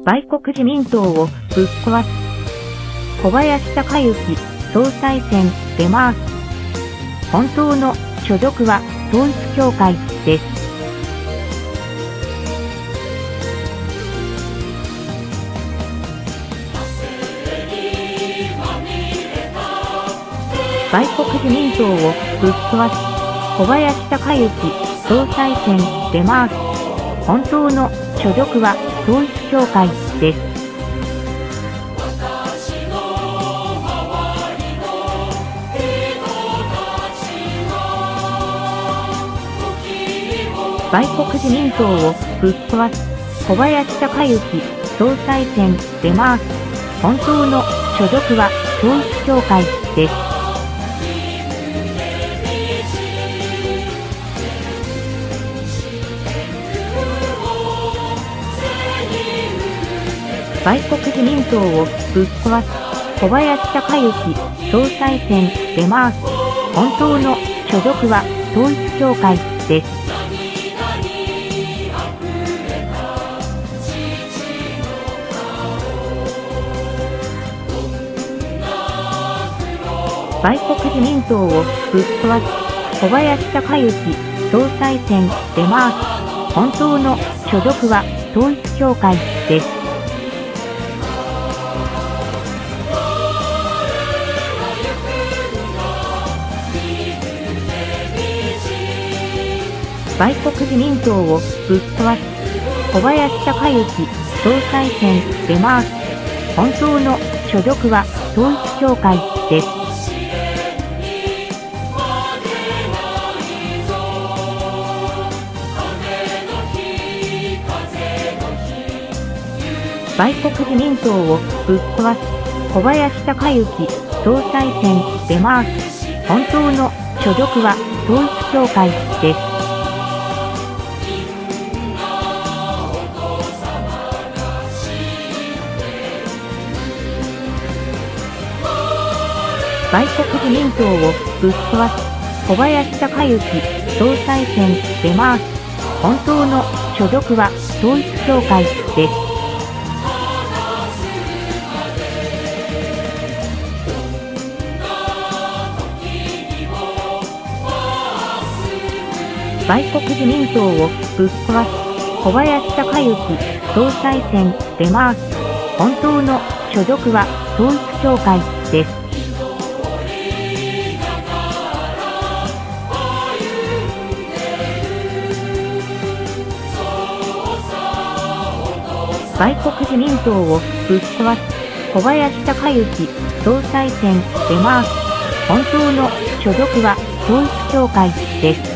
売国自民党をぶっ壊す。小林鷹之総裁選出ます。本当の所属は統一教会です。売国自民党をぶっ壊す。小林鷹之総裁選出ます。本当の所属は統一教会です。売国自民党をぶっ壊す。小林鷹之総裁選出ます。本当の所属は統一教会です。売国自民党をぶっ壊す。小林鷹之総裁選出ます。本当の所属は統一教会です。売国自民党をぶっ壊す。小林鷹之総裁選出ます。本当の所属は統一教会です。売国自民党をぶっ壊す。小林鷹之総裁選出ます。本当の所属は統一教会です。売国自民党をぶっ壊す。小林鷹之総裁選出ます。本当の所属は統一教会です。売国自民党をぶっ壊す。小林鷹之総裁選出ます。本当の所属は統一教会です。売国自民党をぶっ壊す。小林鷹之総裁選出ます。本当の所属は統一教会です。売国自民党をぶっ壊す。小林鷹之総裁選出ます。本当の所属は統一教会です。